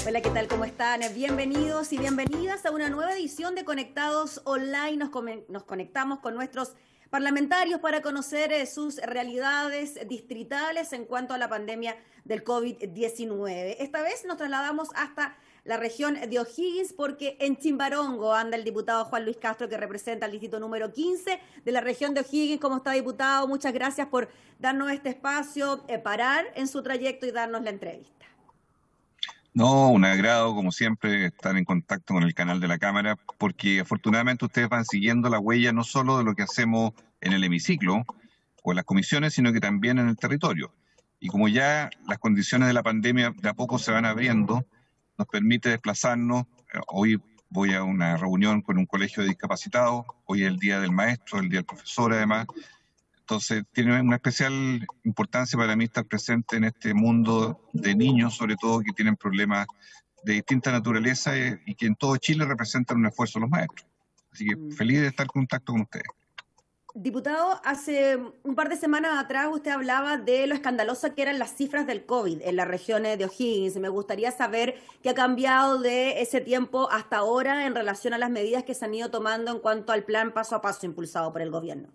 Hola, ¿qué tal? ¿Cómo están? Bienvenidos y bienvenidas a una nueva edición de Conectados Online. Nos conectamos con nuestros parlamentarios para conocer sus realidades distritales en cuanto a la pandemia del COVID-19. Esta vez nos trasladamos hasta la región de O'Higgins porque en Chimbarongo anda el diputado Juan Luis Castro, que representa el distrito número 15 de la región de O'Higgins. ¿Cómo está, diputado? Muchas gracias por darnos este espacio, parar en su trayecto y darnos la entrevista. No, un agrado, como siempre, estar en contacto con el canal de la Cámara, porque afortunadamente ustedes van siguiendo la huella no solo de lo que hacemos en el hemiciclo o en las comisiones, sino que también en el territorio. Y como ya las condiciones de la pandemia de a poco se van abriendo, nos permite desplazarnos. Hoy voy a una reunión con un colegio de discapacitados, hoy es el Día del Maestro, el Día del Profesor además. Entonces tiene una especial importancia para mí estar presente en este mundo de niños, sobre todo que tienen problemas de distinta naturaleza y que en todo Chile representan un esfuerzo de los maestros. Así que feliz de estar en contacto con ustedes. Diputado, hace un par de semanas atrás usted hablaba de lo escandalosas que eran las cifras del COVID en las regiones de O'Higgins. Me gustaría saber qué ha cambiado de ese tiempo hasta ahora en relación a las medidas que se han ido tomando en cuanto al plan paso a paso impulsado por el gobierno.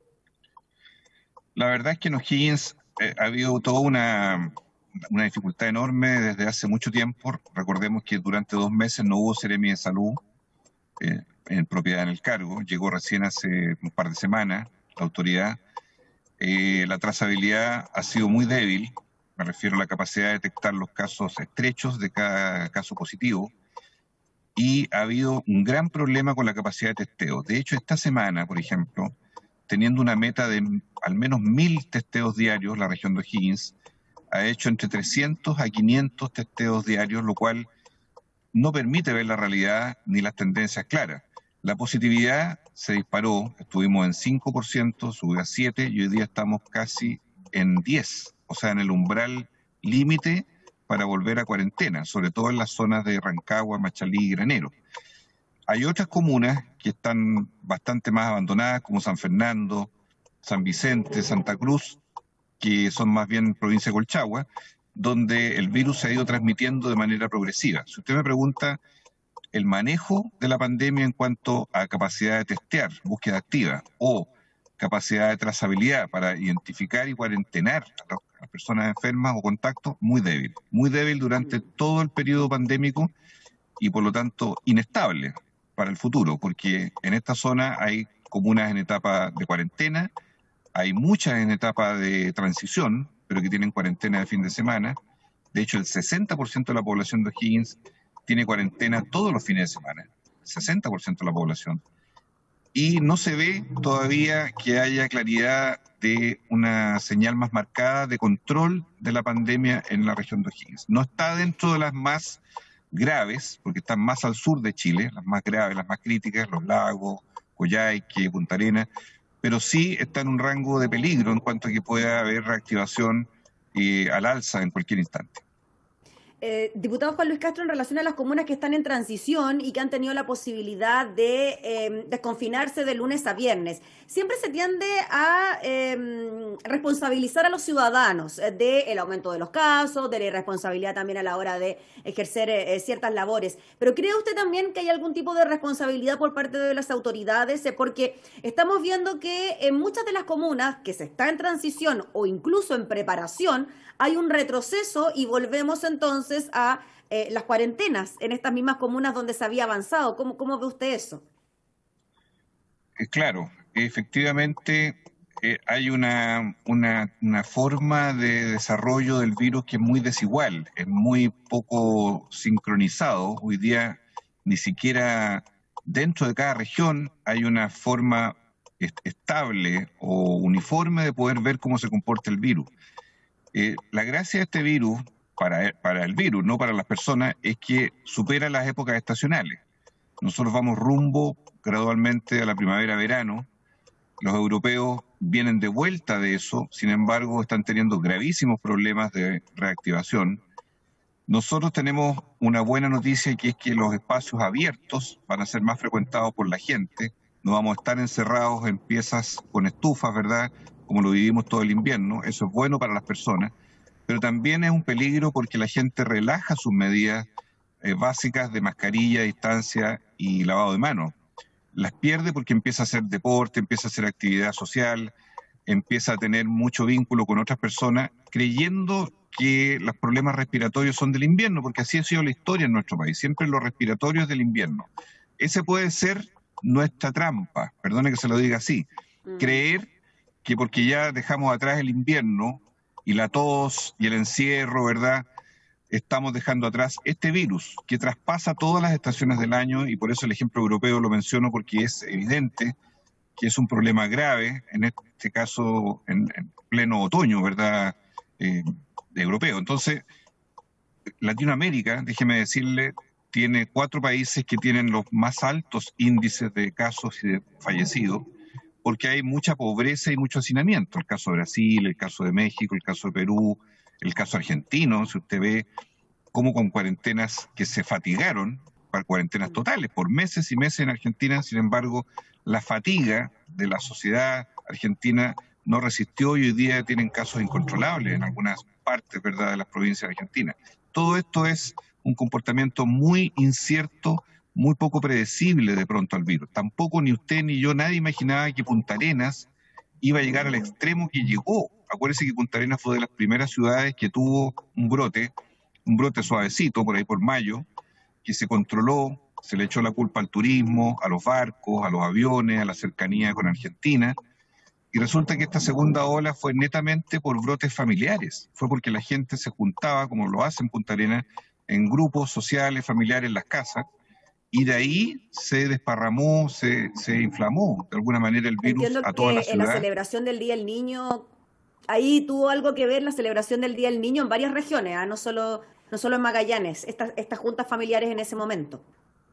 La verdad es que en O'Higgins ha habido toda una dificultad enorme desde hace mucho tiempo. Recordemos que durante 2 meses no hubo Seremi de Salud en propiedad en el cargo. Llegó recién hace un par de semanas la autoridad. La trazabilidad ha sido muy débil. Me refiero a la capacidad de detectar los casos estrechos de cada caso positivo. Y ha habido un gran problema con la capacidad de testeo. De hecho, esta semana, por ejemplo, teniendo una meta de al menos 1.000 testeos diarios, la región de O'Higgins ha hecho entre 300 a 500 testeos diarios, lo cual no permite ver la realidad ni las tendencias claras. La positividad se disparó, estuvimos en 5%, subió a 7% y hoy día estamos casi en 10%, o sea, en el umbral límite para volver a cuarentena, sobre todo en las zonas de Rancagua, Machalí y Granero. Hay otras comunas que están bastante más abandonadas, como San Fernando, San Vicente, Santa Cruz, que son más bien provincia de Colchagua, donde el virus se ha ido transmitiendo de manera progresiva. Si usted me pregunta el manejo de la pandemia en cuanto a capacidad de testear, búsqueda activa, o capacidad de trazabilidad para identificar y cuarentenar a las personas enfermas o contactos, muy débil durante todo el periodo pandémico y por lo tanto inestable para el futuro, porque en esta zona hay comunas en etapa de cuarentena, hay muchas en etapa de transición, pero que tienen cuarentena de fin de semana. De hecho, el 60% de la población de O'Higgins tiene cuarentena todos los fines de semana, 60% de la población. Y no se ve todavía que haya claridad de una señal más marcada de control de la pandemia en la región de O'Higgins. No está dentro de las más graves, porque están más al sur de Chile, las más graves, las más críticas, Los Lagos, Coyhaique, Punta Arenas, pero sí está en un rango de peligro en cuanto a que pueda haber reactivación al alza en cualquier instante. Diputado Juan Luis Castro, en relación a las comunas que están en transición y que han tenido la posibilidad de desconfinarse de lunes a viernes, siempre se tiende a responsabilizar a los ciudadanos del aumento de los casos, de la irresponsabilidad también a la hora de ejercer ciertas labores. Pero ¿cree usted también que hay algún tipo de responsabilidad por parte de las autoridades? Porque estamos viendo que en muchas de las comunas que se está en transición o incluso en preparación, hay un retroceso y volvemos entonces a las cuarentenas en estas mismas comunas donde se había avanzado. ¿Cómo ve usted eso? Claro, efectivamente hay una forma de desarrollo del virus que es muy desigual, es muy poco sincronizado. Hoy día ni siquiera dentro de cada región hay una forma estable o uniforme de poder ver cómo se comporta el virus. La gracia de este virus, para el virus, no para las personas, es que supera las épocas estacionales. Nosotros vamos rumbo gradualmente a la primavera-verano. Los europeos vienen de vuelta de eso, sin embargo están teniendo gravísimos problemas de reactivación. Nosotros tenemos una buena noticia, que es que los espacios abiertos van a ser más frecuentados por la gente. No vamos a estar encerrados en piezas con estufas, ¿verdad?, como lo vivimos todo el invierno. Eso es bueno para las personas, pero también es un peligro porque la gente relaja sus medidas básicas de mascarilla, distancia y lavado de manos. Las pierde porque empieza a hacer deporte, empieza a hacer actividad social, empieza a tener mucho vínculo con otras personas, creyendo que los problemas respiratorios son del invierno, porque así ha sido la historia en nuestro país, siempre los respiratorios del invierno. Ese puede ser nuestra trampa, perdone que se lo diga así, creer que porque ya dejamos atrás el invierno y la tos y el encierro, ¿verdad?, estamos dejando atrás este virus que traspasa todas las estaciones del año, y por eso el ejemplo europeo lo menciono, porque es evidente que es un problema grave, en este caso en pleno otoño, ¿verdad?, europeo. Entonces, Latinoamérica, déjeme decirle, tiene 4 países que tienen los más altos índices de casos y de fallecidos, porque hay mucha pobreza y mucho hacinamiento. El caso de Brasil, el caso de México, el caso de Perú, el caso argentino. Si usted ve cómo con cuarentenas que se fatigaron, cuarentenas totales, por meses y meses en Argentina, sin embargo, la fatiga de la sociedad argentina no resistió y hoy día tienen casos incontrolables en algunas partes, ¿verdad?, de las provincias argentinas. Todo esto es un comportamiento muy incierto, muy poco predecible de pronto al virus. Tampoco ni usted ni yo, nadie imaginaba que Punta Arenas iba a llegar al extremo que llegó. Acuérdese que Punta Arenas fue de las primeras ciudades que tuvo un brote suavecito, por ahí por mayo, que se controló, se le echó la culpa al turismo, a los barcos, a los aviones, a la cercanía con Argentina, y resulta que esta segunda ola fue netamente por brotes familiares, fue porque la gente se juntaba, como lo hace en Punta Arenas, en grupos sociales, familiares en las casas, y de ahí se desparramó, se inflamó de alguna manera el virus Entiendo a toda la que en la ciudad. celebración del Día del Niño, ahí tuvo algo que ver la celebración del Día del Niño en varias regiones, ¿ah? No solo en Magallanes, estas juntas familiares en ese momento.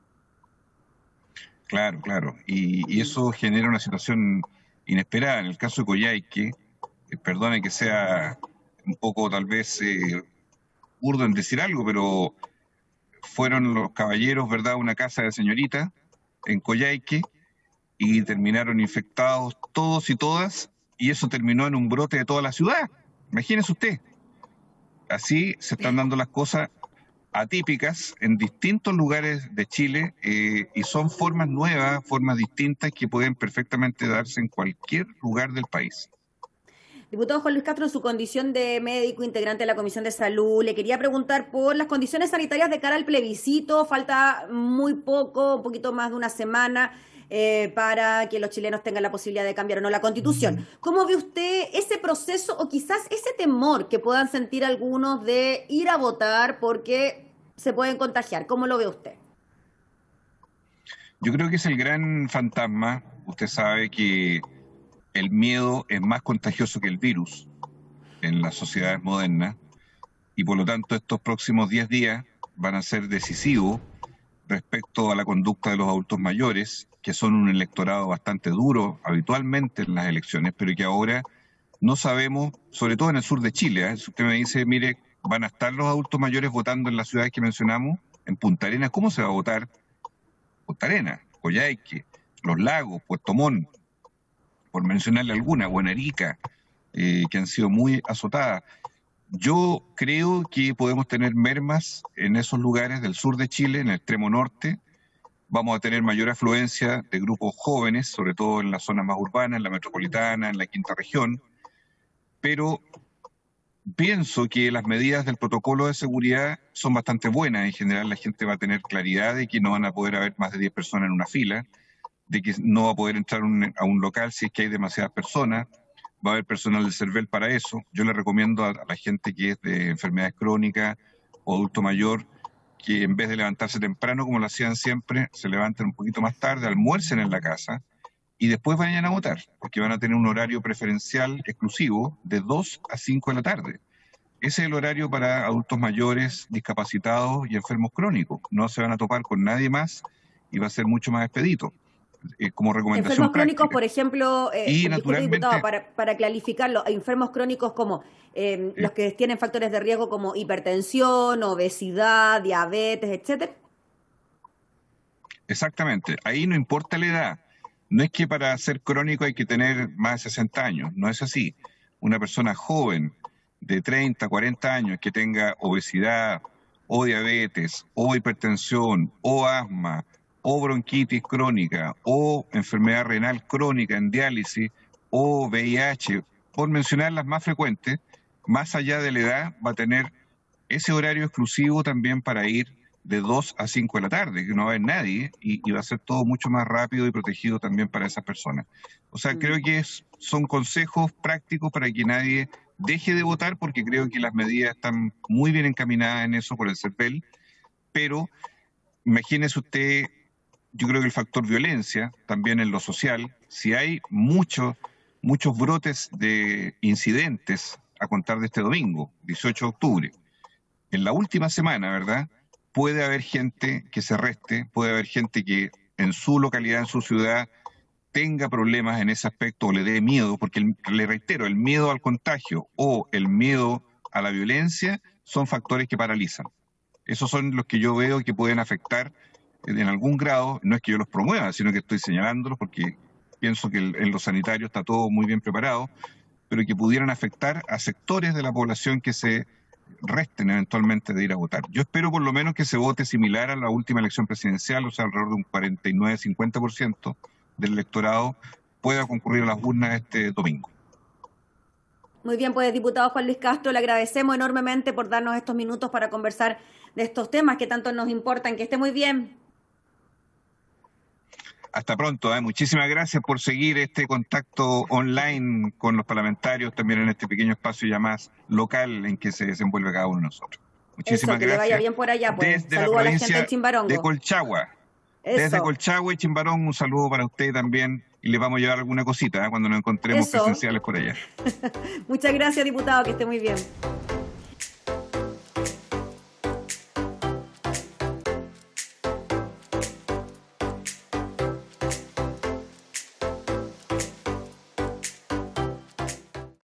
Claro, claro. Y eso genera una situación inesperada. En el caso de Coyhaique, perdone que sea un poco tal vez burdo en decir algo, pero fueron los caballeros, ¿verdad?, a una casa de señorita en Coyhaique y terminaron infectados todos y todas, y eso terminó en un brote de toda la ciudad. Imagínese usted. Así se están dando las cosas atípicas en distintos lugares de Chile, y son formas nuevas, formas distintas que pueden perfectamente darse en cualquier lugar del país. Diputado Juan Luis Castro, en su condición de médico integrante de la Comisión de Salud, le quería preguntar por las condiciones sanitarias de cara al plebiscito. Falta muy poco, un poquito más de una semana, para que los chilenos tengan la posibilidad de cambiar o no la Constitución. ¿Cómo ve usted ese proceso o quizás ese temor que puedan sentir algunos de ir a votar porque se pueden contagiar? ¿Cómo lo ve usted? Yo creo que es el gran fantasma. Usted sabe que el miedo es más contagioso que el virus en las sociedades modernas, y por lo tanto estos próximos 10 días van a ser decisivos respecto a la conducta de los adultos mayores, que son un electorado bastante duro habitualmente en las elecciones, pero que ahora no sabemos, sobre todo en el sur de Chile, ¿eh? Si usted me dice, mire, van a estar los adultos mayores votando en las ciudades que mencionamos, en Punta Arenas, ¿cómo se va a votar? Punta Arenas, Coyhaique, Los Lagos, Puerto Montt, por mencionarle alguna, o en Arica, que han sido muy azotadas. Yo creo que podemos tener mermas en esos lugares del sur de Chile, en el extremo norte. Vamos a tener mayor afluencia de grupos jóvenes, sobre todo en las zonas más urbanas, en la metropolitana, en la quinta región. Pero pienso que las medidas del protocolo de seguridad son bastante buenas. En general, la gente va a tener claridad de que no van a poder haber más de 10 personas en una fila, de que no va a poder entrar a un local si es que hay demasiadas personas. Va a haber personal del CERVEL para eso. Yo le recomiendo a la gente que es de enfermedades crónicas o adulto mayor que en vez de levantarse temprano, como lo hacían siempre, se levanten un poquito más tarde, almuercen en la casa y después vayan a votar, porque van a tener un horario preferencial exclusivo de 2 a 5 de la tarde. Ese es el horario para adultos mayores, discapacitados y enfermos crónicos. No se van a topar con nadie más y va a ser mucho más expedito. Como recomendación Enfermos crónicos, práctica. por ejemplo, Y disculpe, diputado, naturalmente, para clarificarlo, enfermos crónicos como los que tienen factores de riesgo como hipertensión, obesidad, diabetes, etcétera. exactamente, ahí no importa la edad. No es que para ser crónico hay que tener más de 60 años, no es así. Una persona joven de 30, 40 años que tenga obesidad o diabetes, o hipertensión, o asma, o bronquitis crónica, o enfermedad renal crónica en diálisis, o VIH, por mencionar las más frecuentes, más allá de la edad, va a tener ese horario exclusivo también para ir de 2 a 5 de la tarde, que no va a haber nadie, y va a ser todo mucho más rápido y protegido también para esas personas. O sea, creo que son consejos prácticos para que nadie deje de votar, porque creo que las medidas están muy bien encaminadas en eso por el CERVEL, pero imagínese usted, yo creo que el factor violencia, también en lo social, si hay muchos brotes de incidentes a contar de este domingo, 18 de octubre, en la última semana, ¿verdad?, puede haber gente que se arreste, puede haber gente que en su localidad, en su ciudad, tenga problemas en ese aspecto o le dé miedo, porque le reitero, el miedo al contagio o el miedo a la violencia son factores que paralizan. Esos son los que yo veo que pueden afectar en algún grado, no es que yo los promueva, sino que estoy señalándolos porque pienso que en lo sanitario está todo muy bien preparado, pero que pudieran afectar a sectores de la población que se resten eventualmente de ir a votar. Yo espero por lo menos que se vote similar a la última elección presidencial, o sea, alrededor de un 49-50% del electorado pueda concurrir a las urnas este domingo. Muy bien, pues diputado Juan Luis Castro, le agradecemos enormemente por darnos estos minutos para conversar de estos temas que tanto nos importan. Que esté muy bien. Hasta pronto, muchísimas gracias por seguir este contacto online con los parlamentarios, también en este pequeño espacio ya más local en que se desenvuelve cada uno de nosotros. Muchísimas gracias. Que le vaya bien por allá, pues. Desde la provincia de Colchagua. Desde Colchagua y Chimbarón, un saludo para usted también, y les vamos a llevar alguna cosita cuando nos encontremos presenciales por allá. Muchas gracias, diputado, que esté muy bien.